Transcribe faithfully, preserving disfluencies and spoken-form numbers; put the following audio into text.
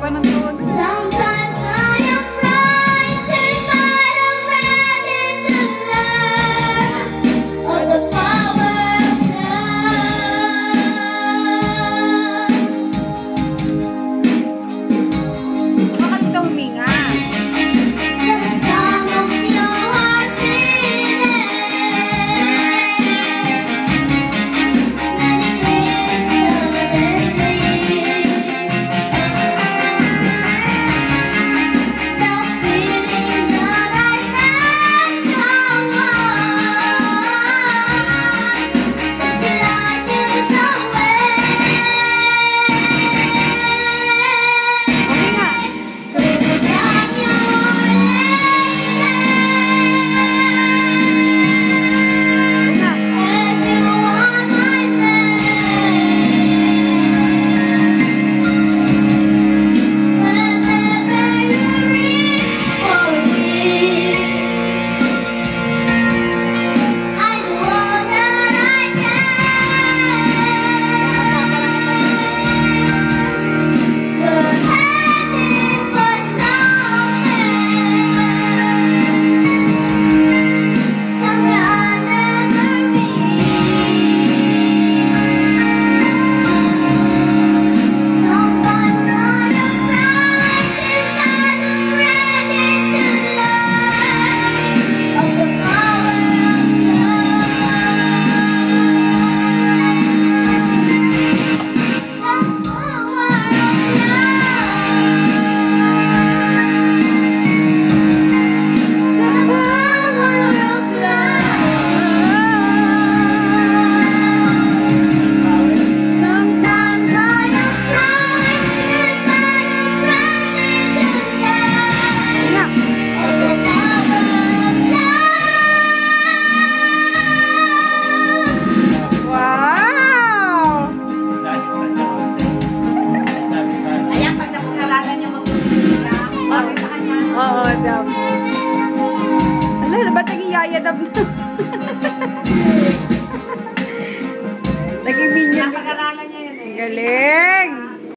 pa ng todo. Sometimes I am frightened, but I'm ready to learn of the power of love. Bakit ka huminga? The song of your heart beating. Many clear suddenly. The feeling that I can't go on. It's like it's away. Huminga. Cause I'm your Huminga. and you are my man. Whenever you reach for me, I do all that I can. We're heading for somewhere, somewhere I'll never be. Sometimes I am frightened, but I'm ready to learn of the power of love. The power of Sometimes I am frightened, but I'm ready to learn of the power of love. Wow! Ayan, pag napag-aralan niyo mag-uusap ka, bakit sa kanya? Oo, dam. Ala, ba't naging yayadab na? Naging minion. Napag-aralan niya yun eh. Galing!